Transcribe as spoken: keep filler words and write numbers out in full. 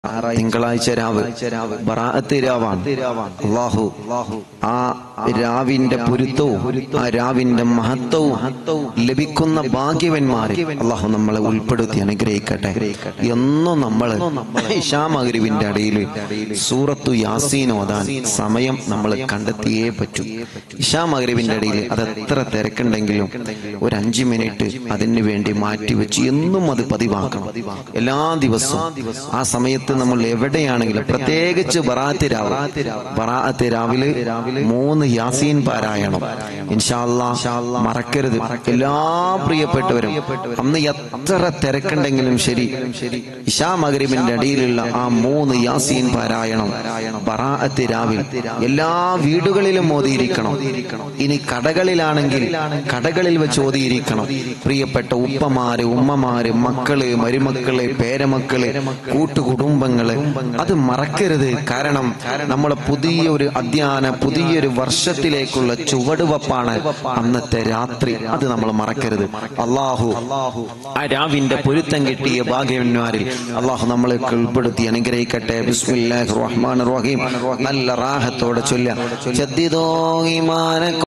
തിങ്കളാഴ്ച രാവ് ബറാഅത്ത് രാവാണ്. അല്ലാഹു ആ രാവിന്റെ പൊരുത്തവും ആ രാവിന്റെ മഹത്വവും ലഭിക്കുന്ന ഭാഗ്യവന്മാരെ അല്ലാഹു നമ്മളെ ഉൾപ്പെടുത്തി അനുഗ്രഹിക്കട്ടെ. എന്നും നമ്മൾ ഇശാ മഗ്‌രിബിന്റെ ഇടയിൽ സൂറത്തു യാസീൻ ഓതാൻ സമയം നമ്മൾ കണ്ടെത്തിയേ പറ്റൂ. ഇശാ മഗ്‌രിബിന്റെ ഇടയിൽ അത് എത്ര തിരക്കുണ്ടെങ്കിലും ഒരു അഞ്ചു മിനിറ്റ് അതിന് വേണ്ടി മാറ്റിവെച്ച് എന്നും അത് പതിവാക്കണം. എല്ലാ ദിവസവും ആ സമയത്ത് നമ്മൾ എവിടെയാണെങ്കിലും, പ്രത്യേകിച്ച് ബറാഅത്ത് രാവ് ബറാഅത്ത് രാവിലെ മൂന്ന് യാസീൻ പാരായണം ഇൻഷാ അല്ലാഹ് മറക്കരുത്. എല്ലാ പ്രിയപ്പെട്ടവരും അന്ന് എത്ര തിരക്കുണ്ടെങ്കിലും ശരി, ഇശാ മഗ്‌രിബിന്റെ ഇടയിലുള്ള ആ മൂന്ന് യാസീൻ പാരായണം ബറാഅത്ത് രാവിൽ എല്ലാ വീടുകളിലും ഓതിയിരിക്കണം. ഇനി കടകളിലാണെങ്കിൽ കടകളിൽ വെച്ച് ഓതിയിരിക്കണം. പ്രിയപ്പെട്ട ഉപ്പമാര്, ഉമ്മമാര്, മക്കള്, മരുമക്കള്, പേരമക്കള്, കൂട്ടുകുടുംബങ്ങള്, അത് മറക്കരുത്. കാരണം നമ്മളെ പുതിയൊരു അധ്യാന പുതിയൊരു വർഷത്തിലേക്കുള്ള ചുവടുവപ്പാണ് അന്നത്തെ രാത്രി. അത് നമ്മൾ മറക്കരുത്. അല്ലാഹു ആ രാവിന്റെ പൊരുത്തം കിട്ടിയ ഭാഗ്യവന്മാരിൽ അല്ലാഹു നമ്മളെ ഉൾപ്പെടുത്തി അനുഗ്രഹിക്കട്ടെ. ബിസ്മില്ലാഹിർ റഹ്മാനിർ റഹീം. നല്ല റാഹത്തോടെ ചൊല്ലുക.